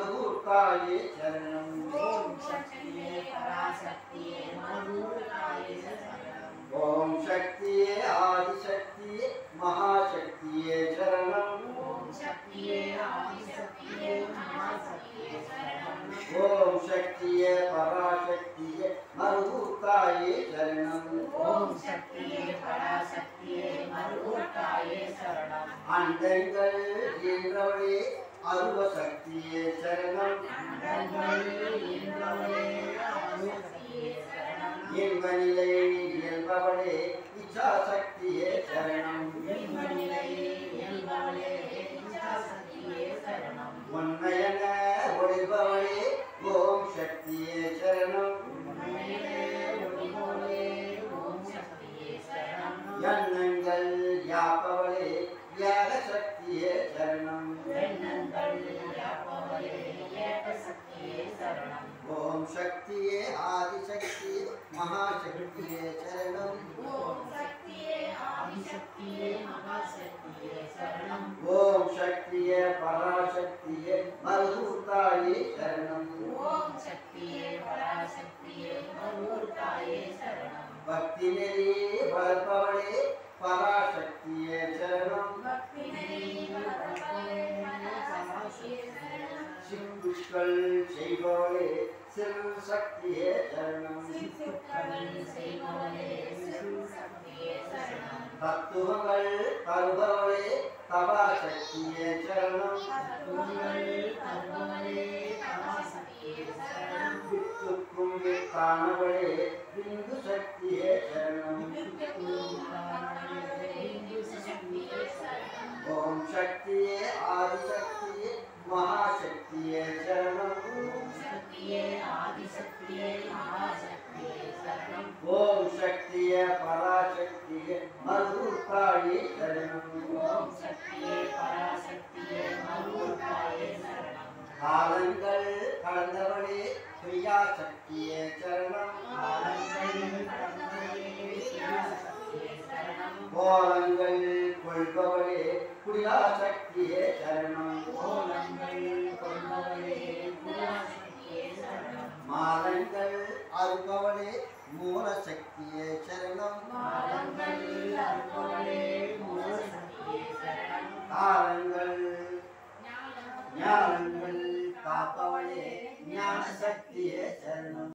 मधुताये शरणं। ओम शक्तिये पराशक्तिये मधुताये शरणं। ओम शक्तिये आदिशक्तिये महाशक्तिये शरणं। ओम शक्तिये आदिशक्तिये महाशक्तिये शरणं। ओम शक्तिये पराशक्तिये मधुताये शरणं। ओम शक्तिये पराशक्तिये मधुताये शरणं। अंडங்கள் ஈன்றவளே அருவ சக்தியே சரணம். இன்பநிலை இயல்பவளே இச்சா சக்தியே சரணம். உண்மையென ஒளிபவளே ஓம் சக்தியே சரணம். எண்ணங்கள் யாப்பவளே யாக சக்தியே சரணம். ஓம் சக்தியே ஆதிசக்தி மகாசக்தியே சரணம். ஓம் शक्तिये आदिशक्तिये महाशक्तिये शरणं। ஓம் சக்தியே பராசக்தியே மருதாயே சரணம். ओम शक्तिये पराशक्तिये मधुताये शरणं। பக்தி நெறி வளர்ப்பவளே பராசக்தியே சரணம். சிக்குகள் செய்பவளே சிறு சக்தியே சரணம். தத்துவங்கள் தருபவளே தபாசக்தியே சரணம். வித்துக்கும் வித்தானவளே பிந்து சக்தியே சரணம். ஓம் சக்தியே ஆதிசக்தியே மகாசக்தியே சரணம். ஓம் சக்தியே பராசக்தியே மருதாயே சரணம். காலங்கள் கடந்தவளே பிரியா சக்தியே சரணம். கோலங்கள் கொள்பவளே குடியா சக்தியே சரணம். மாலங்கள் அருபவளே மூல சக்தியே சரணம். காலங்கள் ஞானங்கள் காப்பவளே ஞான சக்தியே சரணம்.